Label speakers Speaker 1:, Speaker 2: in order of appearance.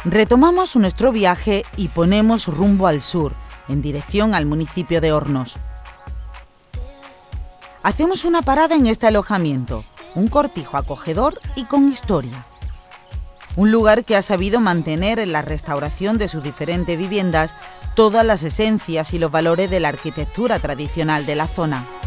Speaker 1: Retomamos nuestro viaje y ponemos rumbo al sur, en dirección al municipio de Hornos. Hacemos una parada en este alojamiento, un cortijo acogedor y con historia. Un lugar que ha sabido mantener en la restauración de sus diferentes viviendas todas las esencias y los valores de la arquitectura tradicional de la zona.